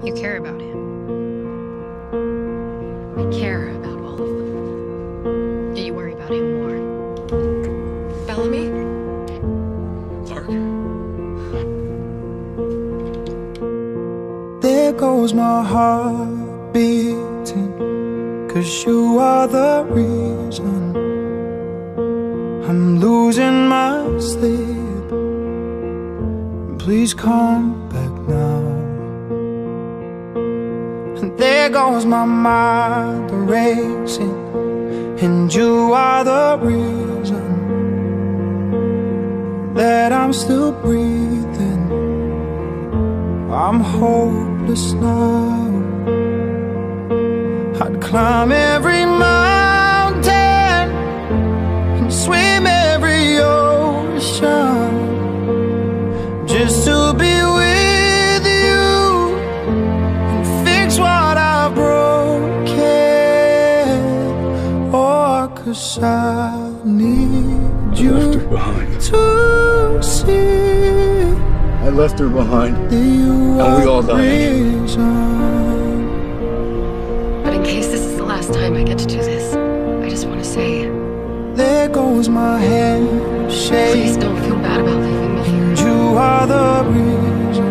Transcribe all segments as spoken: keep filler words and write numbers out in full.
You care about him. I care about all of them. Yeah, you worry about him more. Bellamy? Clark. There goes my heart beating, 'cause you are the reason I'm losing my sleep. Please come back now. And there goes my mind racing, and you are the reason that I'm still breathing. I'm hopeless now. I'd climb every mountain and swim every ocean just to be with you and fix what I've broken. Oh, 'cause I need you to see. I left her behind, You and we all died. Reason. But in case this is the last time I get to do this, I just want to say, There goes my hand shaking. please don't feel bad about leaving me here. You are the reason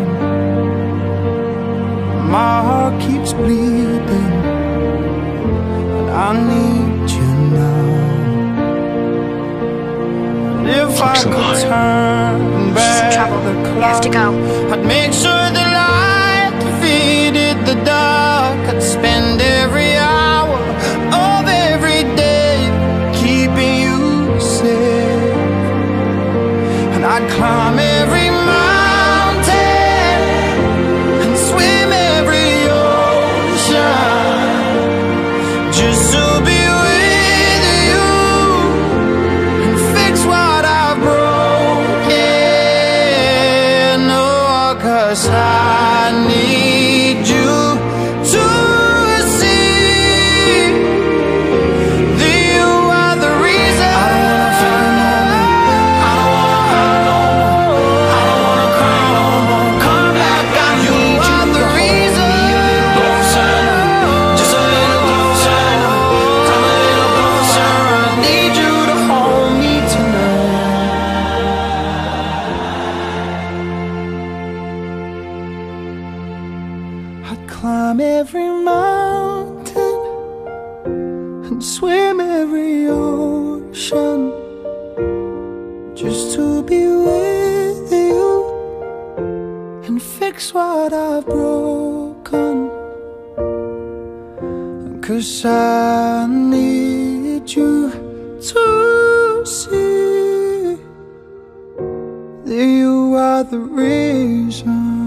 my heart keeps bleeding, and I need you now. And if I could turn back the clock, You have to go. I'd make sure the light defeated the dark. I'd spend every hour of every day keeping you safe, and I'd climb every mountain and swim every ocean just to be with you and fix what I've broken. Oh, 'cause I need you to see that you are the reason. I don't wanna cry no more. I don't wanna cry no more. Come back, I need you are the reason. Closer, just a little closer. Come a little closer. I need you to hold me tonight. I'd climb every mountain and swim every ocean just to be with you and fix what I've broken. 'Cause I need you to see that you are the reason.